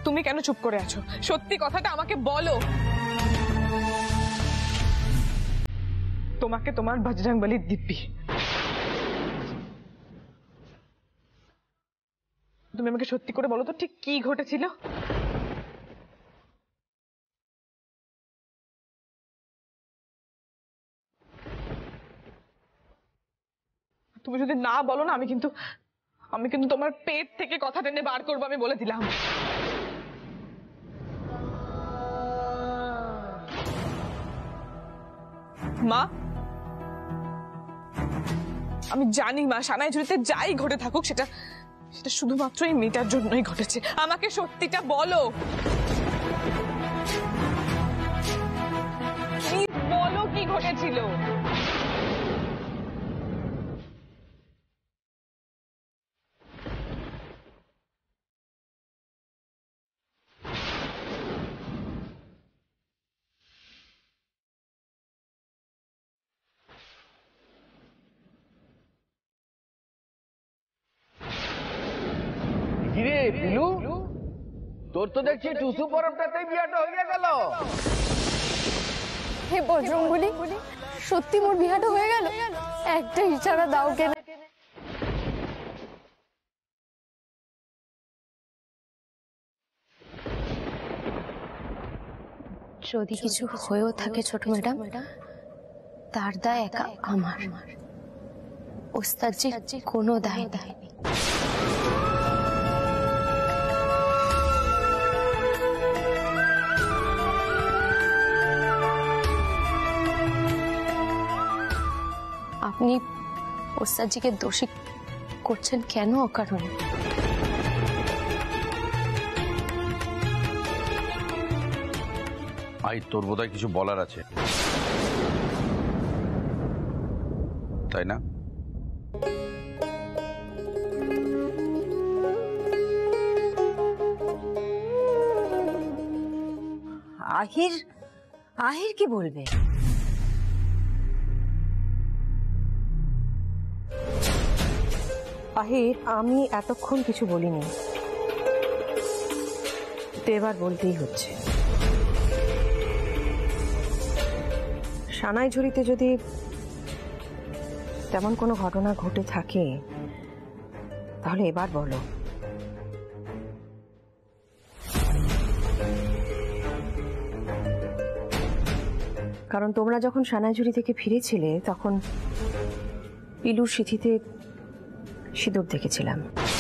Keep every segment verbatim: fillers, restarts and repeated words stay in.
তুমি কেন চুপ করে আছো? সত্যি কথাটা আমাকে বলো। তোমাকে তোমার বজরংবলীর দিব্যি, তুমি আমাকে সত্যি করে বলো তো ঠিক কি ঘটেছিল? তুমি যদি না বলো না, আমি কিন্তু আমি কিন্তু তোমার পেট থেকে কথা টেনে বার করবো, আমি বলে দিলাম। মা, আমি জানি মা, সানাইঝুরিতে যাই ঘটে থাকুক সেটা সেটা শুধুমাত্র এই মেয়েটার জন্যই ঘটেছে। আমাকে সত্যিটা বলো, বলো কি ঘটেছিল। কিরে পিলু, তোর তো দেখছি টুসু পরবটাতেই বিয়াটা হয়ে গেল। হে বজরংবলী, সত্যি মোর বিহাটা হয়ে গেল? একটা ইশারা দাও কেন। যদি কিছু হয়েও থাকে ছোট ম্যাডাম, তার দায় একা আমার, ওস্তাদজির কোনো দায় নেই। আপনি ওস্তাদজিকে দোষী করছেন কেন অকারণে? আই, তোর বোধহয় কিছু বলার আছে, তাই না? আহির আহির কি বলবে? আহির, আমি এতক্ষণ কিছু বলিনি, তো এবার বলতেই হচ্ছে। সানাইঝুরিতে যদি তেমন কোনো ঘটনা ঘটে থাকে তাহলে এবার বলো। কারণ তোমরা যখন সানাইঝুরি থেকে ফিরেছিলে তখন পিলুর সিঁথিতে সিঁদুর দেখেছিলাম।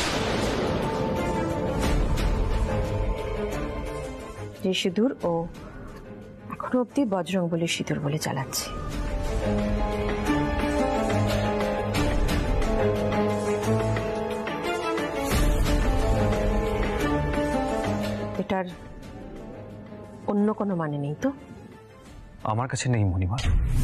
যে সিঁদুর ও এখনো অব্দি বজরংবলীর সিঁদুর বলে চালাচ্ছে। এটার অন্য কোনো মানে নেই তো? আমার কাছে নেই মণিমা।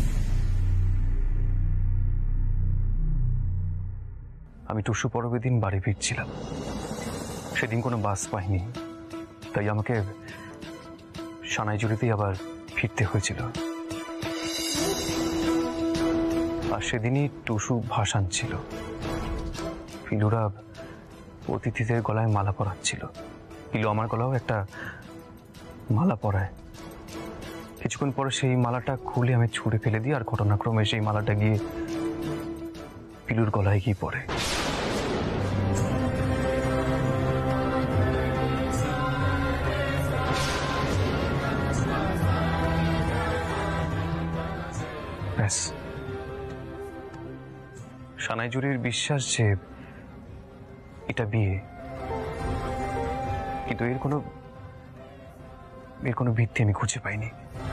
আমি টুসু পরবের দিন বাড়ি ফিরছিলাম, সেদিন কোনো বাস পাইনি, তাই আমাকে সানাইঝুরিতেই আবার ফিরতে হয়েছিল। আর সেদিনই টুসু ভাসান ছিল। পিলুরা অতিথিদের গলায় মালা পরাচ্ছিল, পিলু আমার গলাও একটা মালা পরায়। কিছুক্ষণ পরে সেই মালাটা খুলে আমি ছুঁড়ে ফেলে দিই, আর ঘটনাক্রমে সেই মালাটা গিয়ে পিলুর গলায় গিয়ে পড়ে। ব্যাস, সানাইঝুরির বিশ্বাস যে এটা বিয়ে, কিন্তু এর কোনো এর কোনো ভিত্তি আমি খুঁজে পাইনি।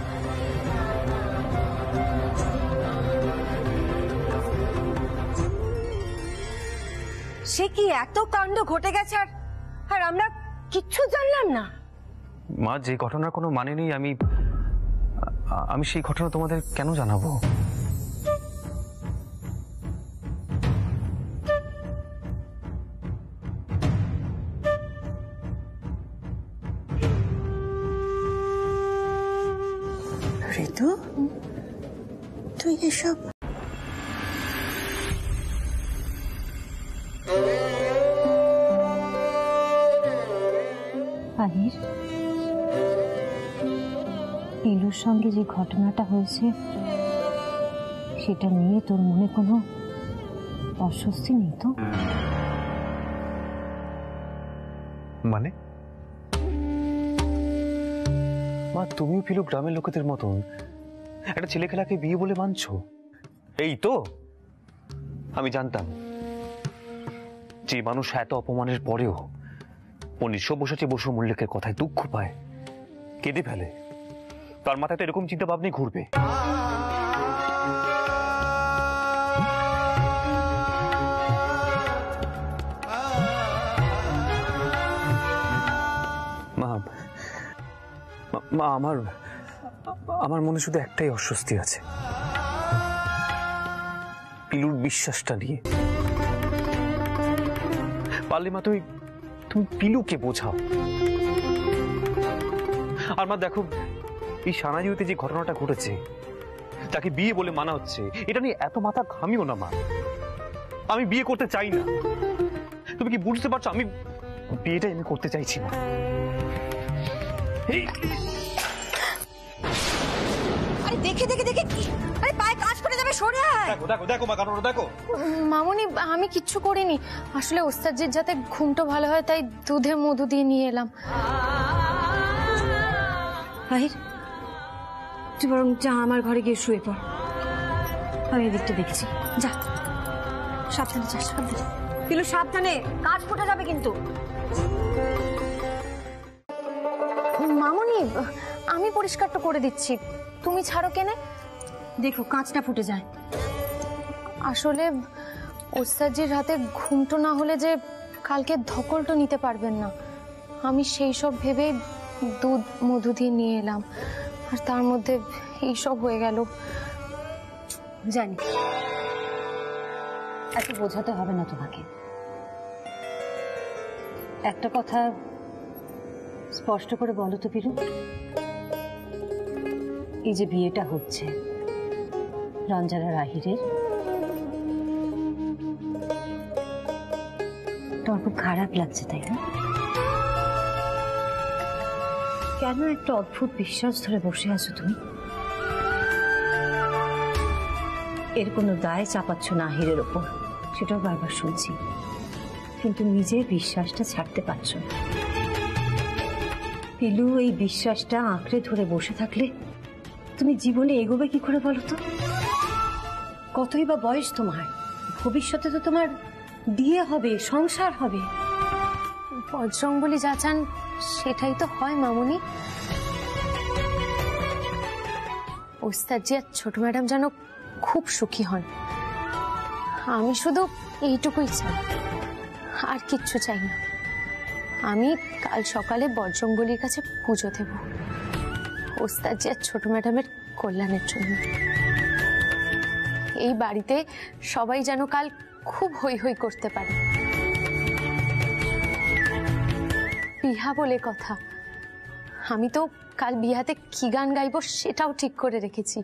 সে কি এত কাণ্ড ঘটে গেছে আর আর আমরা কিচ্ছু জানলাম না? মা, যে ঘটনার কোনো মানে নেই, আমি আমি সেই ঘটনা তোমাদের কেন জানাবো? ঋতু, তুই এসব আহির, পিলুর সঙ্গে যে ঘটনাটা হয়েছে সেটা নিয়ে তোর মনে কোনো অস্বস্তি নেই তো? মানে মা, তুমিও পিলু গ্রামের লোকেদের মতন একটা ছেলে খেলাকে বিয়ে বলে মানছো? এই তো আমি জানতাম যে মানুষ এত অপমানের পরেও উনিশশো বসতি বসু মল্লিকের কথায় দুঃখ পায়, কেঁদে ফেলে, তার মাথায় তো এরকম চিন্তা ভাবনাই ঘুরবে। মা মা আমার আমার মনে শুধু একটাই অস্বস্তি আছে, পিলুর বিশ্বাসটা নিয়ে। পারলে মা তুমি তুমি পিলুকে বোঝাও। আর মা দেখো, এই সানাজিতে যে ঘটনাটা ঘটেছে, তাকে বিয়ে বলে মানা হচ্ছে, এটা নিয়ে এত মাথা ঘামিও না মা। আমি বিয়ে করতে চাই না, তুমি কি বুঝতে পারছো? আমি বিয়েটা আমি করতে চাইছি না। আরে দেখে দেখে দেখে কি, আরে পায়ে কাজ করে যাবে, সরে আয়। দেখো দেখো দেখো মা, কারণ দেখো। মামুনি, আমি কিচ্ছু করিনি, আসলে ওস্তাদজির যাতে ঘুমটা ভালো হয় তাই দুধে মধু দিয়ে নিয়ে এলাম। আহির, তুই বরং যা আমার ঘরে গিয়ে শুয়ে পড়, আমি এদিকটা দেখছি। যা, সাবধানে যা, সাবধানে। পিলু সাবধানে, কাজ ফুটে যাবে কিন্তু। মামুনি, আমি পরিষ্কারটা করে দিচ্ছি, তুমি ছাড়ো কেনে। দেখো কাঁচটা ফুটে যায়। আসলে ওস্তাদজির রাতে ঘুমটো না হলে যে কালকে ধকলটো নিতে পারবেন না, আমি সেই সব ভেবে দুধ মধু দিয়ে নিয়ে এলাম, আর তার মধ্যে এইসব হয়ে গেল। জানি, এত বোঝাতে হবে না তোমাকে। একটা কথা স্পষ্ট করে বলো তো পিলু, এই যে বিয়েটা হচ্ছে রঞ্জন আর আহিরের, তোমার খুব খারাপ লাগছে তাই না? কেন একটা অদ্ভুত বিশ্বাস ধরে বসে আছো তুমি? এর কোনো দায় চাপাচ্ছ না আহিরের ওপর, সেটাও বারবার শুনছি, কিন্তু নিজের বিশ্বাসটা ছাড়তে পারছো না। পিলু, এই বিশ্বাসটা আঁকড়ে ধরে বসে থাকলে তুমি জীবনে এগোবে কি করে বলো তো? কতই বা বয়স তোমার, ভবিষ্যতে তো তোমার বিয়ে হবে, সংসার হবে। বজরং বলি যা চান সেটাই তো হয় মামুনি। ওস্তাদজি আর ছোট ম্যাডাম যেন খুব সুখী হন, আমি শুধু এইটুকুই চাই, আর কিচ্ছু চাই না। আমি কাল সকালে বজরং বলির কাছে পুজো দেব, ওস্তাদজি আর ছোট ম্যাডামের কল্যাণের জন্য। এই বাড়িতে সবাই যেন কাল খুব হই হই করতে পারে। বিহা বলে কথা, আমি তো কাল বিহাতে কি গান গাইব সেটাও ঠিক করে রেখেছি।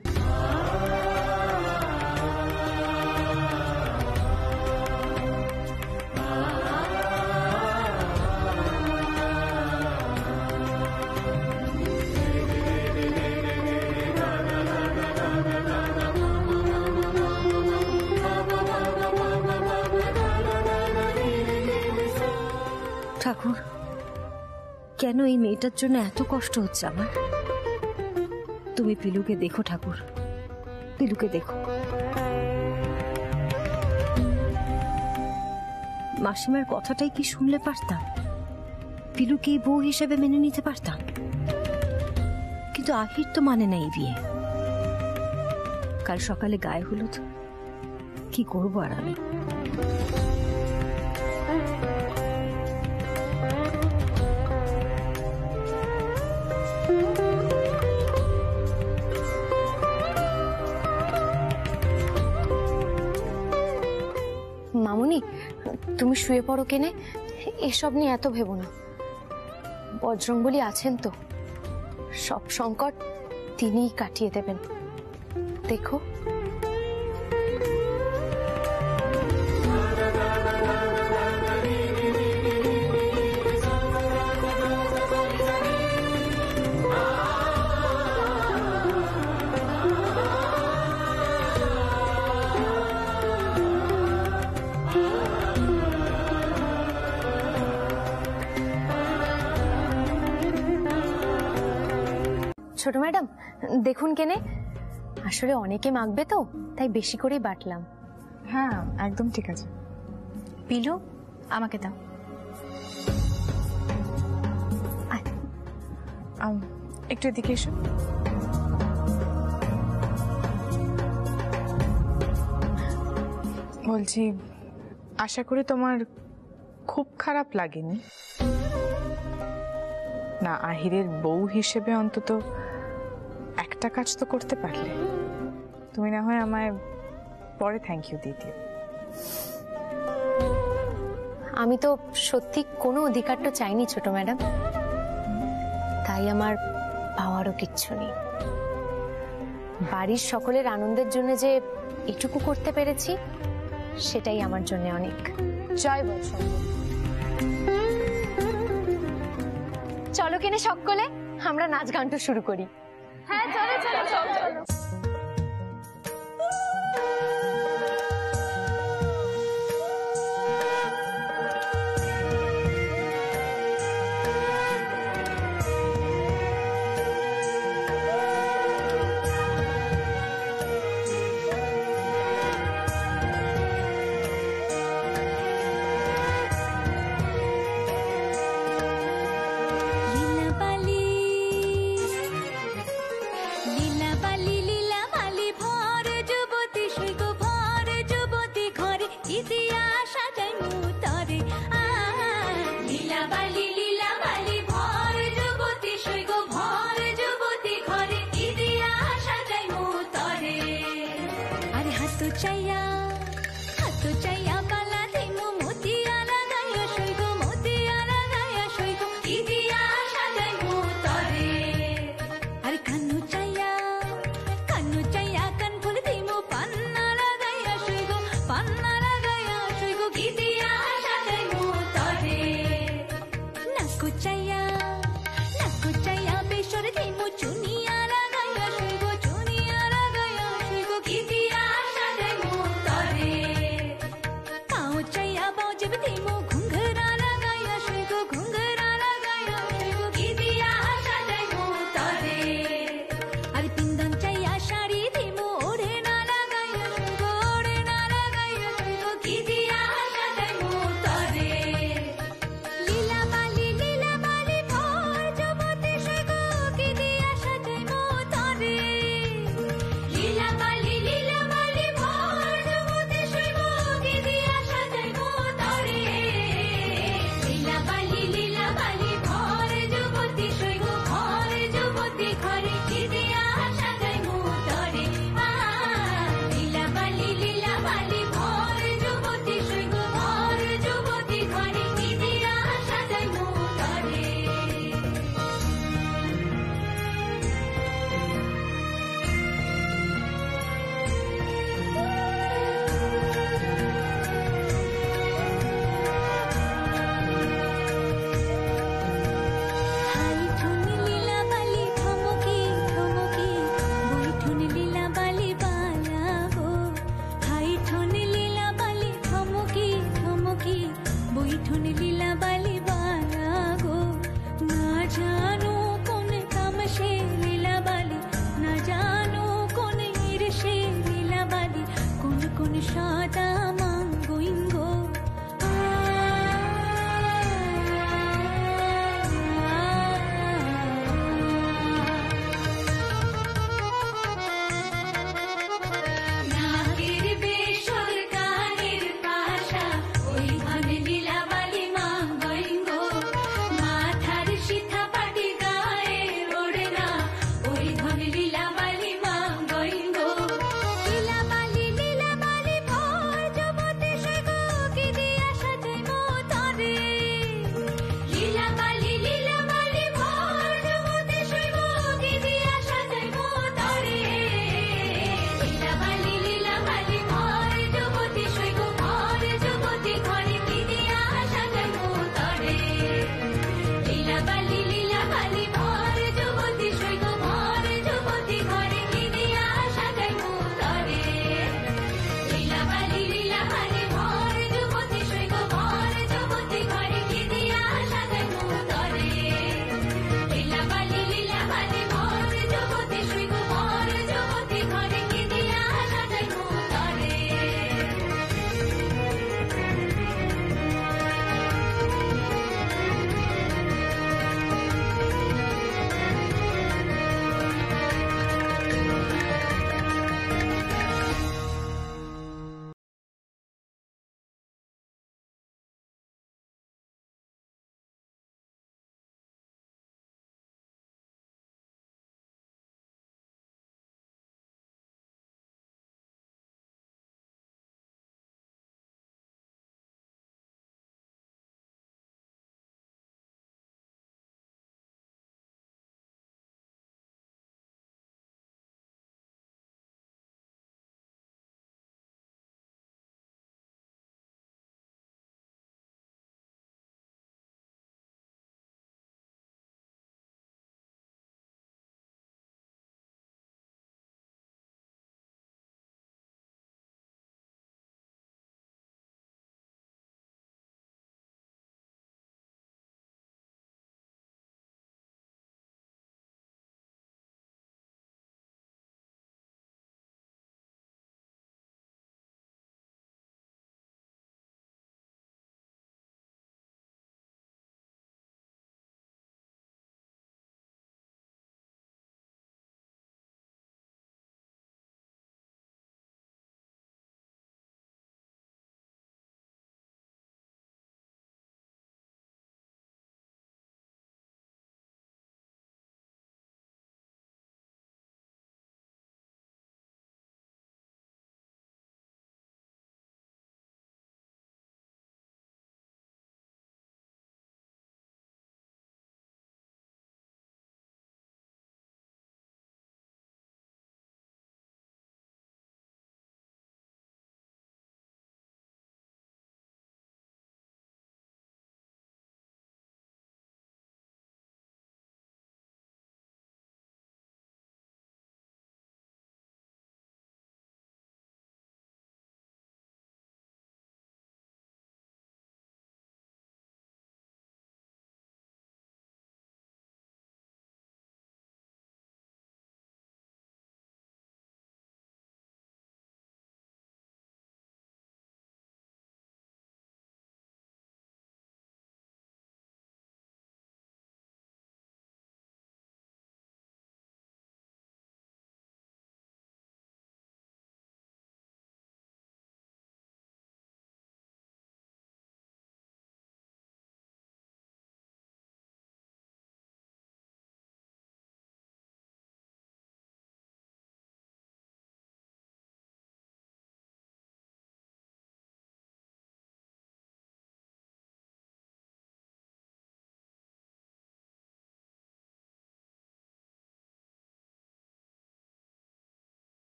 ঠাকুর, কেন এই মেয়েটার জন্য এত কষ্ট হচ্ছে আমার? তুমি পিলুকে দেখো ঠাকুর, পিলুকে দেখো। মাসিমার কথাটাই কি শুনলে পারতাম, পিলুকে বউ হিসেবে মেনে নিতে পারতাম, কিন্তু আহির তো মানে না এই বিয়ে। কাল সকালে গায়ে হলুদ, কি করবো আর আমি? মামুনি, তুমি শুয়ে পড়ো কেনে, এসব নিয়ে এত ভেবো না। বজরং বলি আছেন তো, সব সংকট তিনিই কাটিয়ে দেবেন, দেখো। ছোট ম্যাডাম দেখুন কেনে, আসলে অনেকে মাখবে তো তাই বেশি করেই বাটলাম। হ্যাঁ একদম ঠিক আছে। পিলু আমাকে দাও। আম, একটু এদিকে এসো। বলছি আশা করি তোমার খুব খারাপ লাগেনি না? আহিরের বউ হিসেবে অন্তত একটা কাজ তো করতে পারলে। তুমি না হয় আমায় পরে থ্যাংক ইউ দিয়ে দিও। আমি তো সত্যি কোনো অধিকার তো চাইনি ছোট ম্যাডাম, তাই আমার পাওয়ারও কিচ্ছু নেই। বাড়ির সকলের আনন্দের জন্য যে এটুকু করতে পেরেছি সেটাই আমার জন্য অনেক। জয় বৎসর। চলো কেনে সকলে আমরা নাচ গানটা শুরু করি। হ্যাঁ চলো চলো চলো চলো।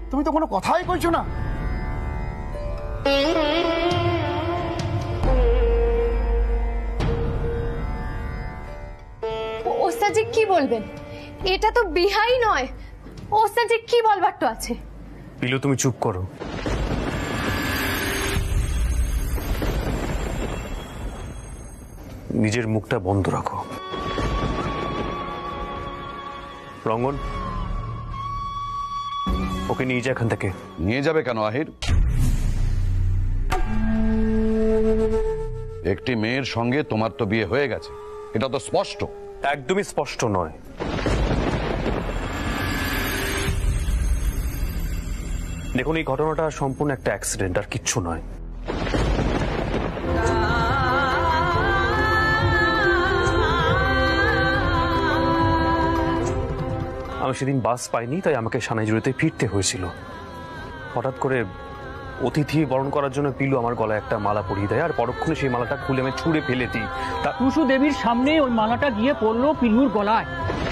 তুমি তো কোনো কথাই কইছো না। ওস্তাদজি কি বলবেন? এটা তো বিহাই নয়। ওস্তাদজি কি বলবার তো আছে? পিলু তুমি চুপ করো। নিজের মুখটা বন্ধ রাখো। রঙ্গন, ওকে নিয়ে যা এখান থেকে। নিয়ে যাবে কেন আহির? একটি মেয়ের সঙ্গে তোমার তো বিয়ে হয়ে গেছে, এটা তো স্পষ্ট। একদমই স্পষ্ট নয়। দেখুন, এই ঘটনাটা সম্পূর্ণ একটা অ্যাক্সিডেন্ট, আর কিচ্ছু নয়। আমি সেদিন বাস পাইনি, তাই আমাকে সানাইজুড়িতে ফিরতে হয়েছিল। হঠাৎ করে অতিথি বরণ করার জন্য পিলু আমার গলায় একটা মালা পরিয়ে দেয়, আর পরক্ষণে সেই মালাটা খুলে আমি ছুঁড়ে ফেলে দিই। টুসু দেবীর সামনে ওই মালাটা গিয়ে পড়লো পিলুর গলায়।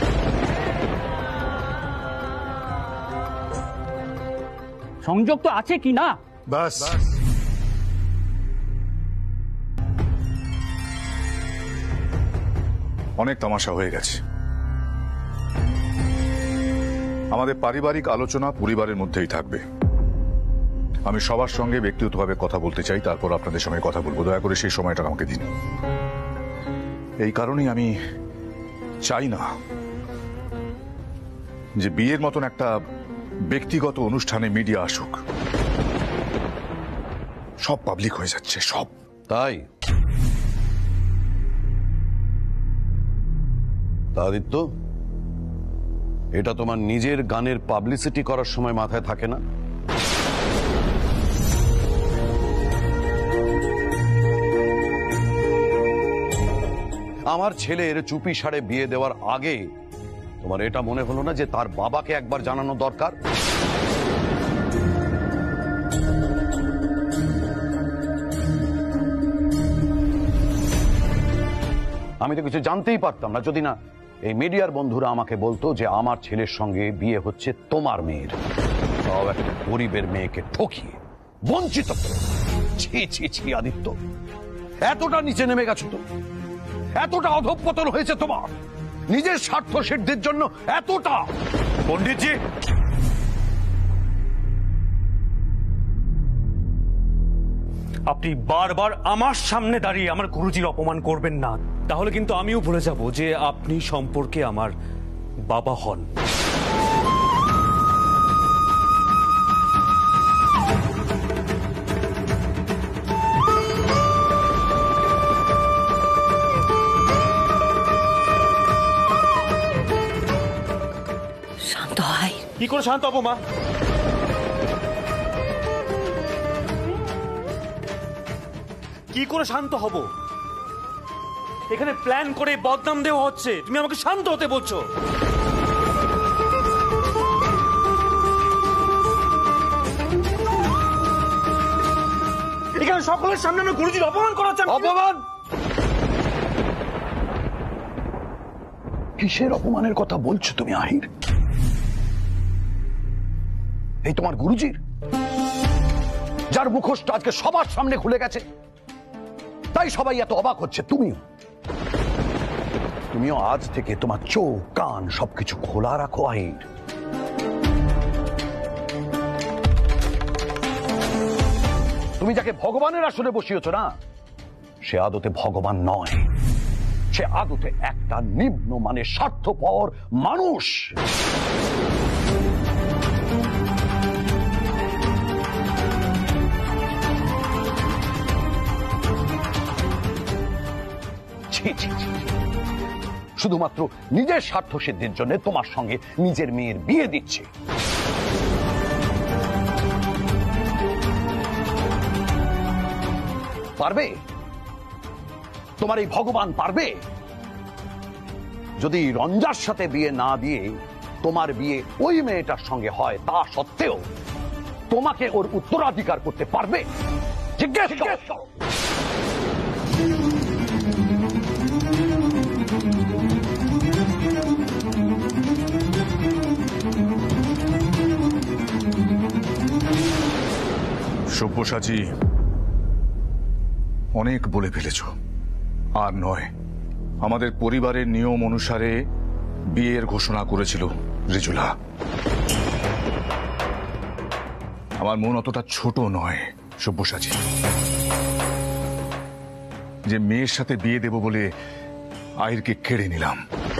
সংযোগ তো আছে কি না? বাস, অনেক তামাশা হয়ে গেছে। আমাদের পারিবারিক আলোচনা পরিবারের মধ্যেই থাকবে। আমি সবার সঙ্গে ব্যক্তিগতভাবে কথা বলতে চাই, তারপর আপনাদের সঙ্গে কথা বলবো। দয়া করে সেই সময়টা আমাকে দিন। এই কারণেই আমি চাই না যে বিয়ের মতন একটা ব্যক্তিগত অনুষ্ঠানে মিডিয়া আসুক। সব পাবলিক হয়ে যাচ্ছে, সব। তাই আদিত্য, এটা তোমার নিজের গানের পাবলিসিটি করার সময় মাথায় থাকে না? আমার ছেলের চুপি সারে বিয়ে দেওয়ার আগে তোমার এটা মনে হলো না যে তার বাবাকে একবার জানানো দরকার? আমি তো কিছু জানতেই পারতাম না যদি না এই মিডিয়ার বন্ধুরা আমাকে বলতো যে আমার ছেলের সঙ্গে বিয়ে হচ্ছে তোমার মেয়ের, তাও একটা গরিবের মেয়েকে ঠকিয়ে, বঞ্চিত করে। ছি ছি ছি আদিত্য, এতটা নিচে নেমে গেছো তো, এতটা অধঃপতন হয়েছে তোমার নিজের স্বার্থ সিদ্ধির জন্য, এতটা। পণ্ডিতজি, আপনি বারবার আমার সামনে দাঁড়িয়ে আমার গুরুজির অপমান করবেন না, তাহলে কিন্তু আমিও ভুলে যাব যে আপনি সম্পর্কে আমার বাবা হন। শান্ত হয়। কি করে শান্ত হবো মা? কি করে শান্ত হব? এখানে প্ল্যান করে বদনাম দেওয়া হচ্ছে, তুমি আমাকে শান্ত হতে বলছো? এখানে সকলের সামনে আমি গুরুজির অপমান করাচ্ছি। অপমান? কিসের অপমানের কথা বলছো তুমি আহির? এই তোমার গুরুজির, যার মুখোশটা আজকে সবার সামনে খুলে গেছে, তাই সবাই এত অবাক হচ্ছে। তুমিও তুমিও আজ থেকে তোমার চোখ কান সবকিছু খোলা রাখো আহির। তুমি যাকে ভগবানের আসনে বসিয়েছ না, সে আদতে ভগবান নয়, সে আদতে একটা নিম্ন মানে স্বার্থপর মানুষ। শুধুমাত্র নিজের স্বার্থ সিদ্ধির জন্য তোমার সঙ্গে নিজের মেয়ের বিয়ে দিচ্ছে। পারবে তোমার এই ভগবান? পারবে যদি রঞ্জার সাথে বিয়ে না দিয়ে তোমার বিয়ে ওই মেয়েটার সঙ্গে হয়, তা সত্ত্বেও তোমাকে ওর উত্তরাধিকার করতে পারবে? জিজ্ঞেস করো। সব্যসাচী, অনেক বলে ফেলেছ, আর নয়। আমাদের পরিবারের নিয়ম অনুসারে বিয়ের ঘোষণা করেছিল রিজুলা। আমার মন অতটা ছোট নয় সব্যসাচী যে মেয়ের সাথে বিয়ে দেব বলে আহিরকে কেড়ে নিলাম।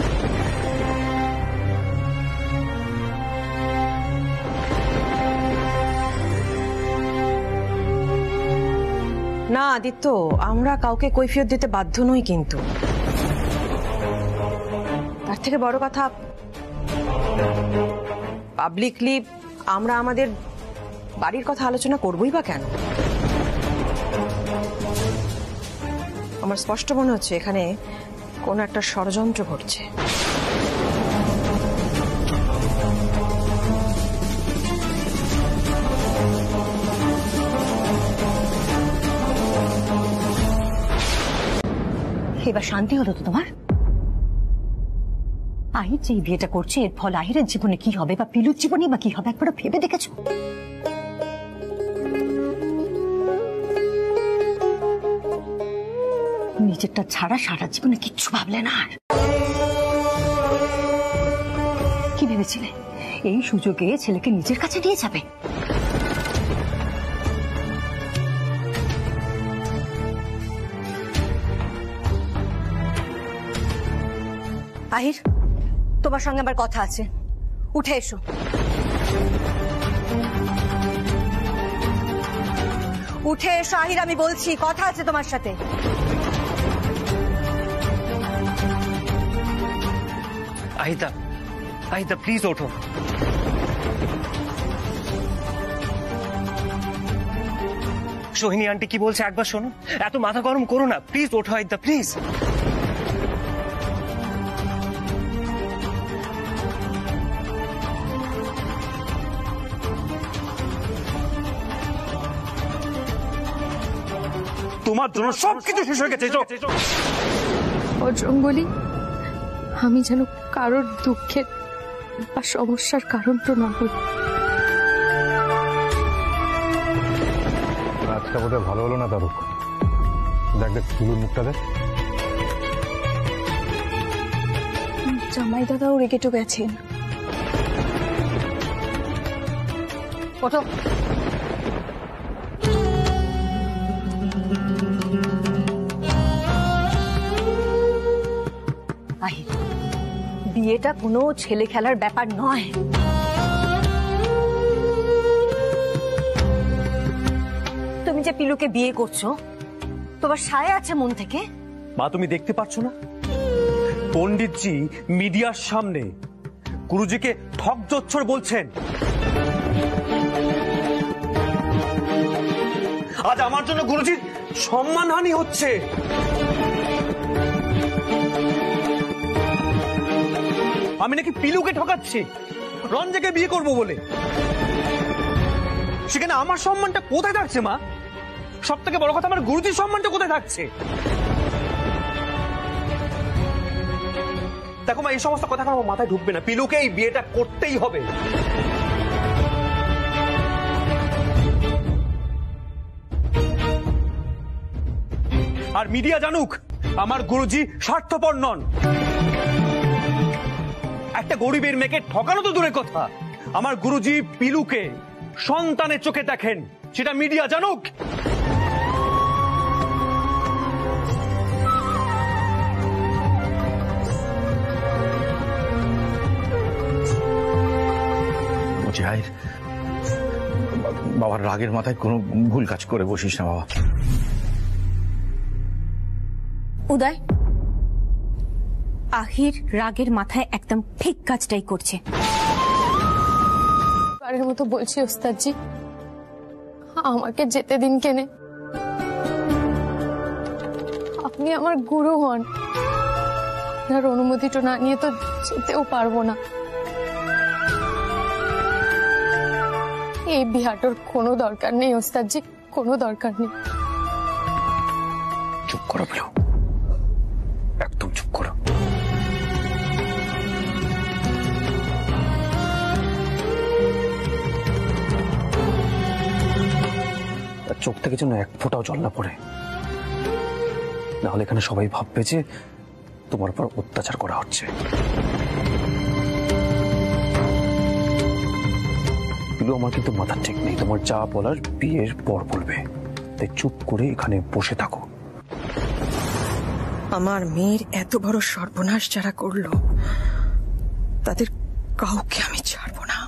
না আদিত্য, আমরা কাউকে কৈফিয়ত দিতে বাধ্য নই, কিন্তু তার থেকে বড় কথা পাবলিকলি আমরা আমাদের বাড়ির কথা আলোচনা করবই বা কেন? আমার স্পষ্ট মনে হচ্ছে এখানে কোন একটা ষড়যন্ত্র ঘটছে। এবার শান্তি হলো তো তোমার? আহির যে বিয়েটা করছে এর ফল আহিরের জীবনে কি হবে বা পিলুর জীবনে বা কি হবে একবার ভেবে দেখেছো? নিজেরটা ছাড়া সারা জীবনে কিচ্ছু ভাবলে না। আর কি ভেবেছিলে এই সুযোগে ছেলেকে নিজের কাছে নিয়ে যাবে? আহির, তোমার সঙ্গে আমার কথা আছে, উঠে এসো। উঠে এসো আহির, আমি বলছি কথা আছে তোমার সাথে। আহিতা, আহিতা প্লিজ ওঠো। সোহিনী আন্টি কি বলছে একবার শোনো, এত মাথা গরম করো না, প্লিজ ওঠো আহিতা প্লিজ। তোমার জন্য সবকিছু শেষ হয়ে গেছে। বজরঙ্গলী, আমি যেন কারোর দুঃখের বা সমস্যার কারণ তো না হই। আজটা বোধহয় ভালো হলো না তারুক। দেখ দেখ ফুলুর মুখটা দেখ। জামাই দাদাও রেগে তো গেছেন। ওঠো। আহির, বিয়েটা কোনো ছেলে খেলার ব্যাপার নয়। তুমি যে পিলুকে বিয়ে করছো তোমার সায় আছে মন থেকে? মা তুমি দেখতে পাচ্ছ না পণ্ডিতজি মিডিয়ার সামনে গুরুজিকে ঠক জচ্ছর বলছেন। আজ আমার জন্য গুরুজির সম্মানহানি হচ্ছে। আমি নাকি পিলুকে ঠকাচ্ছি রঞ্জাকে বিয়ে করব বলে। সেখানে আমার সম্মানটা কোথায় থাকছে মা? সব থেকে বড় কথা, আমার গুরুজির সম্মানটা কোথায় থাকছে? দেখো মা, এই সমস্ত কথা আমার মাথায় ঢুকবে না। পিলুকে এই বিয়েটা করতেই হবে। আর মিডিয়া জানুক আমার গুরুজি স্বার্থপর নন। একটা গরিবের মেয়েকে ঠকানো তো দূরের কথা, আমার গুরুজি পিলুকে সন্তানের চোখে দেখেন, সেটা মিডিয়া জানুক। বাবার রাগের মাথায় কোনো ভুল কাজ করে বসিস না বাবা। উদয়, আহির রাগের মাথায় একদম ঠিক কাজটাই করছে। বারের মতো বলছি ওস্তাদজি, আমাকে যেতে দিন কেনে। আপনি আমার গুরু হন, আপনার অনুমতিটা না নিয়ে তো যেতেও পারবো না। এই বিহাটোর কোনো দরকার নেই ওস্তাদজি, কোনো দরকার নেই। চুপ করো পিলু, একদম চুপ করো। চোখ থেকে যেন এক ফোঁটাও জল না পড়ে, নাহলে এখানে সবাই ভাববে যে তোমার উপর অত্যাচার করা হচ্ছে। পিলু, আমার কিন্তু মাথা ঠিক নেই, তোমার যা বলার বিয়ের পর বলবে, তাই চুপ করে এখানে বসে থাকো। আমার মেয়ের এত বড় সর্বনাশ যারা করলো তাদের কাউকে আমি ছাড়বো না।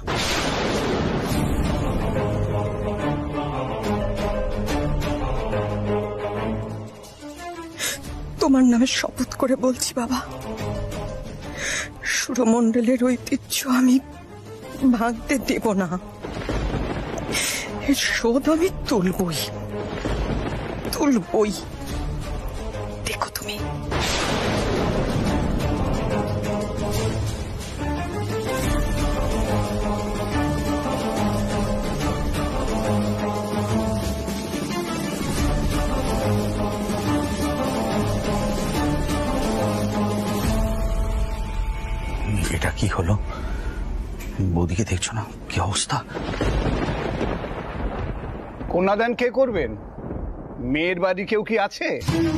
তোমার নামে শপথ করে বলছি বাবা, সুরমণ্ডলের ঐতিহ্য আমি ভাঙতে দেব না। এর শোধ আমি তুলবই তুলবই দেখো তুমি। এটা কি হলো? বৌদিকে দেখছো না কি অবস্থা? কন্যাদান কে করবেন? মেয়ের বাড়ি কেউ কি আছে?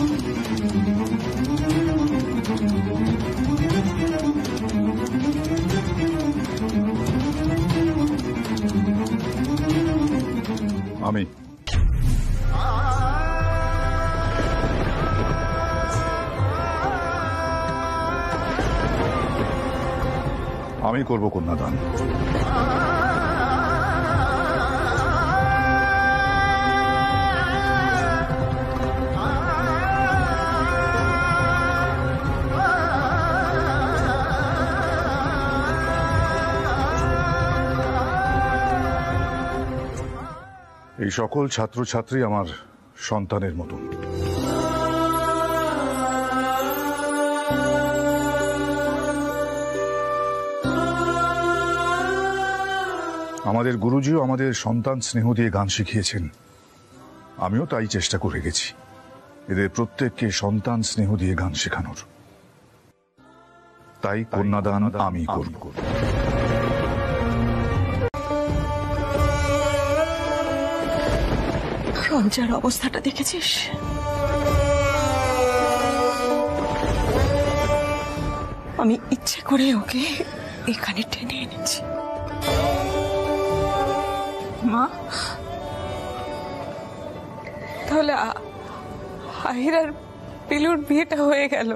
আমি আমি করব কন্যাদান। এই সকল ছাত্রছাত্রী আমার সন্তানের মতো। আমাদের গুরুজিও আমাদের সন্তান স্নেহ দিয়ে গান শিখিয়েছেন, আমিও তাই চেষ্টা করে গেছি এদের প্রত্যেককে সন্তান স্নেহ দিয়ে গান শেখানোর। তাই কন্যাদান আমি করব। রঞ্জার অবস্থাটা দেখেছিস? আমি ইচ্ছে করে ওকে এখানে টেনে এনেছি। মা, তাহলে আহির আর পিলুর বিয়েটা হয়ে গেল।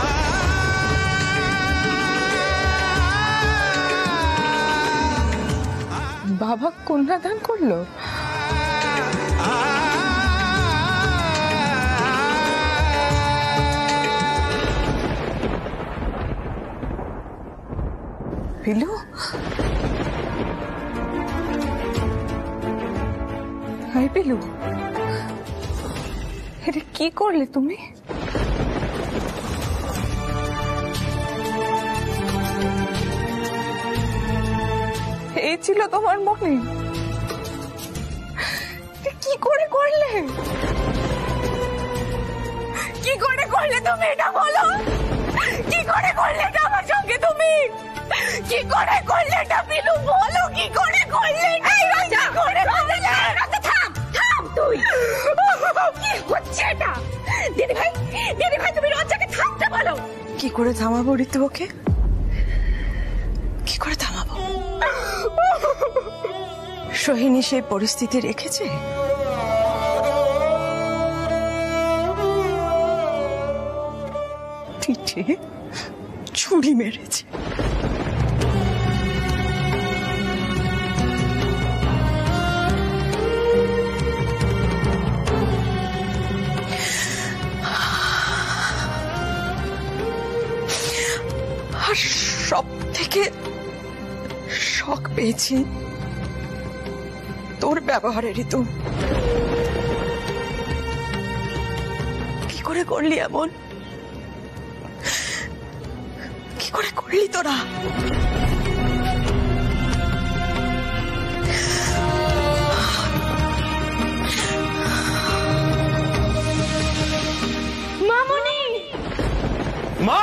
বাবা কন্যাদান করলো? পিলু, হাই পিলু, এটা কি করলে তুমি? এই ছিল তোমার মনে? কি করে করলে? কি করে করলে তুমি এটা বলো? কি করে করলে এটা আমার সঙ্গে তুমি? কি করে করলে এটা পিলু বলো? কি করে করলে? এই রাজা করে করলে? রাজা থাম, থাম তুই। কি হচ্ছে এটা? দিদি ভাই, দিদি ভাই তুমি রাজাকে থামতে বলো। কি করে থামাবো ঋতুকে? কি করে থামাবো? সোহিনী সেই পরিস্থিতি রেখেছে। পিঠে ছুরি মেরেছে। আর সব থেকে শখ পেয়েছি তোর ব্যবহারে ঋতু। কি করে করলি এমন? কি করে করলি তোরা? মামনি, মা,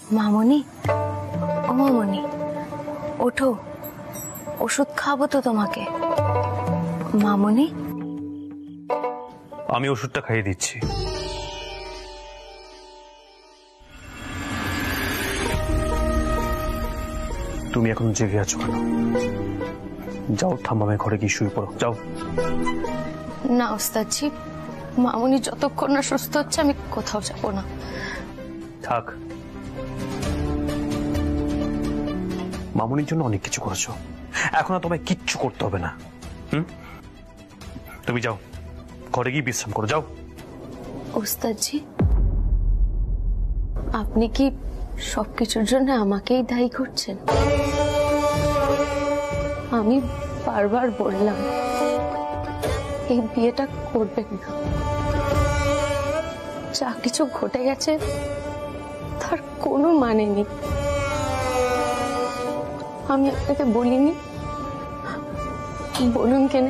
মামনি, ও মামনি, ওঠো, ওষুধ খাবো তো তোমাকে। মামনি, আমি ওষুধটা খাইয়ে দিচ্ছি। তুমি এখন জেগে আছো কেন? যাও থাম্বামে ঘরে গিয়ে শুয়ে পড়ো, যাও। না ওস্তাদজি, মামনি যতক্ষণ না সুস্থ হচ্ছে আমি কোথাও যাবো না। থাক, মামনির জন্য অনেক কিছু করেছো, এখন আর তোমায় কিচ্ছু করতে হবে না। হুম, তুমি যাও ঘরে গিয়ে বিশ্রাম করো, যাও। ওস্তাদজি, আপনি কি সবকিছুর জন্য আমাকেই দায়ী করছেন? আমি বারবার বললাম এই বিয়েটা করবেন না। যা কিছু ঘটে গেছে তার কোনো মানে নেই। আমি আপনাকে বলিনি, বলুন কেন?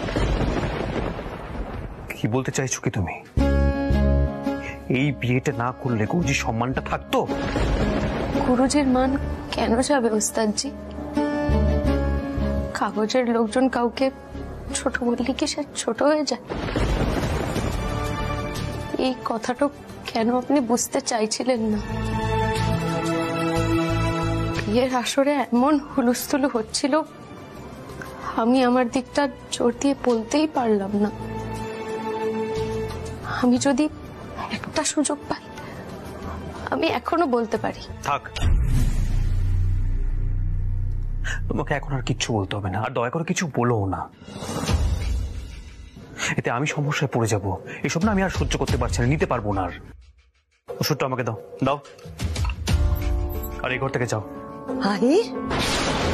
কি বলতে চাইছো কি তুমি? এই বিয়েটা না করলে গুরুজির সম্মানটা থাকতো? গুরুজির মান কেন যাবে ওস্তাদজি? কাগজের লোকজন কাউকে ছোট বললে কি সে ছোট হয়ে যায়? এই কথাটা কেন আপনি বুঝতে চাইছিলেন না? বিয়ের আসরে এমন হুলস্থুলু হচ্ছিল, আমি আমার দিকটা জোর দিয়ে বলতেই পারলাম না। আমি যদি একটা সুযোগ পাই, আমি এখনো বলতে পারি। থাক, তোমাকে এখন আর কিচ্ছু বলতে হবে না, আর দয়া করে কিছু বলো না। এতে আমি সমস্যায় পড়ে যাব। এসব না আমি আর সহ্য করতে পারছি না, নিতে পারবো না আর। ওষুধটা আমাকে দাও, দাও, আর এই ঘর থেকে যাও। আহির,